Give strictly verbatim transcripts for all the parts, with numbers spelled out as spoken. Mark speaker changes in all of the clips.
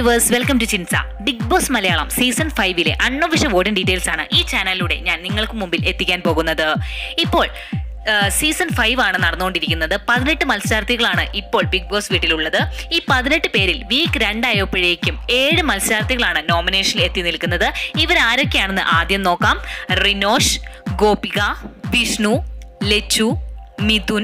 Speaker 1: viewers, welcome to Chinsa. Bigg Boss Malayalam season five ile unofficial voting details ആണ് ഈ ചാനലിലൂടെ ഞാൻ നിങ്ങൾക്ക് മുമ്പിൽ എത്തിക്കാൻ പോകുന്നത്. ഇപ്പോൾ സീസൺ ഫൈവ് ആണ് നടന്നുകൊണ്ടിരിക്കുന്നത്. പതിനെട്ട് മത്സരാർത്ഥികളാണ് ഇപ്പോൾ ബിഗ് ബോസ് വീട്ടിലുള്ളത്. ഈ പതിനെട്ട് പേരിൽ വീക്ക് രണ്ടായപ്പോഴേക്കും ഏഴ് മത്സരാർത്ഥികളാണ് നോമിനേഷനിൽ എത്തി നിൽക്കുന്നത്. ഇവരാരൊക്കെയാണെന്ന് ആദ്യം നോക്കാം. റിനോഷ്, ഗോപിക, വിഷ്ണു, ലച്ചു, മിഥുൻ,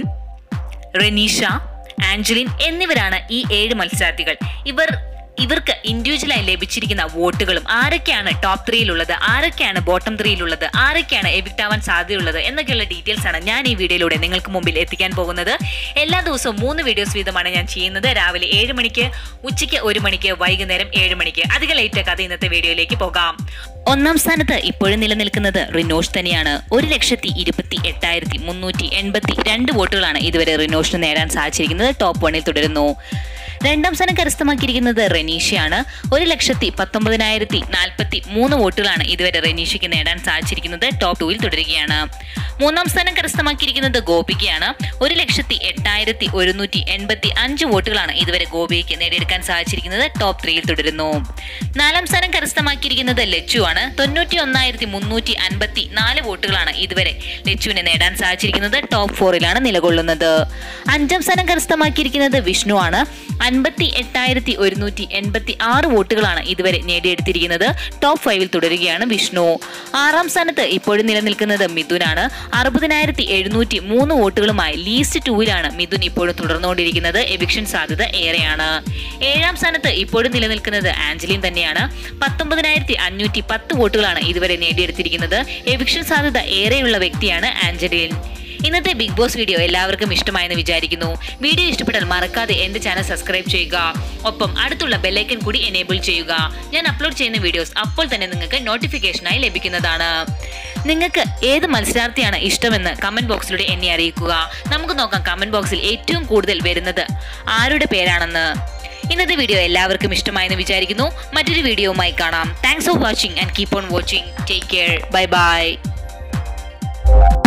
Speaker 1: റനീഷ, ആഞ്ചലിൻ എന്നിവരാണ് ഈ ഏഴ് മത്സരാർത്ഥികൾ. ഇവർ ഇവർക്ക് ഇൻഡിവിജ്വലായി ലഭിച്ചിരിക്കുന്ന വോട്ടുകളും ആരൊക്കെയാണ് ടോപ്പ് ത്രീയിലുള്ളത്, ആരൊക്കെയാണ് ബോട്ടം ത്രീയിലുള്ളത്, ആരൊക്കെയാണ് എവിക്റ്റ് ആവാൻ സാധ്യതയുള്ളത് എന്നൊക്കെയുള്ള ഡീറ്റെയിൽസ് ആണ് ഞാൻ ഈ വീഡിയോയിലൂടെ നിങ്ങൾക്ക് മുമ്പിൽ എത്തിക്കാൻ പോകുന്നത്. എല്ലാ ദിവസവും മൂന്ന് വീഡിയോസ് വീതമാണ് ഞാൻ ചെയ്യുന്നത്. രാവിലെ ഏഴ് മണിക്ക്, ഉച്ചയ്ക്ക് ഒരു മണിക്ക്, വൈകുന്നേരം ഏഴ് മണിക്ക്. അധികം ലേറ്റ് ആക്കാതെ ഇന്നത്തെ വീഡിയോയിലേക്ക് പോകാം. ഒന്നാം സ്ഥാനത്ത് ഇപ്പോഴും നിലനിൽക്കുന്നത് റിനോഷ് തന്നെയാണ്. ഒരു ലക്ഷത്തി ഇരുപത്തി എട്ടായിരത്തി മുന്നൂറ്റി എൺപത്തി രണ്ട് വോട്ടുകളാണ് ഇതുവരെ റിനോഷിന് നേടാൻ സാധിച്ചിരിക്കുന്നത്. ടോപ്പ് വണ്ണിൽ തുടരുന്നു. രണ്ടാം സ്ഥാനം കരസ്ഥമാക്കിയിരിക്കുന്നത് റനീഷയാണ്. ഒരു ലക്ഷത്തി പത്തൊമ്പതിനായിരത്തി നാൽപ്പത്തി മൂന്ന് വോട്ടുകളാണ് ഇതുവരെ റനീഷയ്ക്ക് നേടാൻ സാധിച്ചിരിക്കുന്നത്. ടോപ്പ് ടൂവിൽ തുടരുകയാണ്. മൂന്നാം സ്ഥാനം കരസ്ഥമാക്കിയിരിക്കുന്നത് ഗോപികയാണ്. ഒരു ലക്ഷത്തി എട്ടായിരത്തി ഒരുന്നൂറ്റി എൺപത്തി അഞ്ച് വോട്ടുകളാണ് ഇതുവരെ ഗോപിക്ക് നേടിയെടുക്കാൻ സാധിച്ചിരിക്കുന്നത്. ടോപ്പ് ത്രീയിൽ തുടരുന്നു. നാലാം സ്ഥാനം കരസ്ഥമാക്കിയിരിക്കുന്നത് ലച്ചു ആണ്. തൊണ്ണൂറ്റി ഒന്നായിരത്തി മുന്നൂറ്റി അൻപത്തി നാല് വോട്ടുകളാണ് ഇതുവരെ ലച്ചുവിന് നേടാൻ സാധിച്ചിരിക്കുന്നത്. ടോപ്പ് ഫോറിലാണ് നിലകൊള്ളുന്നത്. അഞ്ചാം സ്ഥാനം കരസ്ഥമാക്കിയിരിക്കുന്നത് വിഷ്ണു ആണ്. അൻപത്തി എട്ടായിരത്തി ഒരുന്നൂറ്റി എൺപത്തി ആറ് വോട്ടുകളാണ് ഇതുവരെ നേടിയെടുത്തിരിക്കുന്നത്. ടോപ്പ് ഫൈവിൽ തുടരുകയാണ് വിഷ്ണു. ആറാം സ്ഥാനത്ത് ഇപ്പോഴും നിലനിൽക്കുന്നത് മിഥുനാണ്. അറുപതിനായിരത്തി എഴുന്നൂറ്റി മൂന്ന് വോട്ടുകളുമായി ലീസ്റ്റ് ടൂവിലാണ് മിഥുൻ ഇപ്പോഴും തുടർന്നുകൊണ്ടിരിക്കുന്നത്. എവിക്ഷൻ സാധ്യത ഏറെയാണ്. ഏഴാം സ്ഥാനത്ത് ഇപ്പോഴും നിലനിൽക്കുന്നത് ആഞ്ചലിൻ തന്നെയാണ്. പത്തൊമ്പതിനായിരത്തി അഞ്ഞൂറ്റി പത്ത് വോട്ടുകളാണ് ഇതുവരെ നേടിയെടുത്തിരിക്കുന്നത്. എവിക്ഷൻ സാധ്യത ഏറെയുള്ള വ്യക്തിയാണ് ആഞ്ചലിൻ. ഇന്നത്തെ ബിഗ് ബോസ് വീഡിയോ എല്ലാവർക്കും ഇഷ്ടമായെന്ന് വിചാരിക്കുന്നു. വീഡിയോ ഇഷ്ടപ്പെട്ടാൽ മറക്കാതെ എന്റെ ചാനൽ സബ്സ്ക്രൈബ് ചെയ്യുക. ഒപ്പം അടുത്തുള്ള ബെല്ലൈക്കൻ കൂടി എനേബിൾ ചെയ്യുക. ഞാൻ അപ്ലോഡ് ചെയ്യുന്ന വീഡിയോസ് അപ്പോൾ തന്നെ നിങ്ങൾക്ക് നോട്ടിഫിക്കേഷനായി ലഭിക്കുന്നതാണ്. നിങ്ങൾക്ക് ഏത് മത്സരാർത്ഥിയാണ് ഇഷ്ടമെന്ന് കമന്റ് ബോക്സിലൂടെ എന്നെ അറിയിക്കുക. നമുക്ക് നോക്കാം കമന്റ് ബോക്സിൽ ഏറ്റവും കൂടുതൽ വരുന്നത് ആരുടെ പേരാണെന്ന്. ഇന്നത്തെ വീഡിയോ എല്ലാവർക്കും ഇഷ്ടമായെന്ന് വിചാരിക്കുന്നു. മറ്റൊരു വീഡിയോവുമായി കാണാം. Thanks for watching and keep on watching. Take care. Bye by.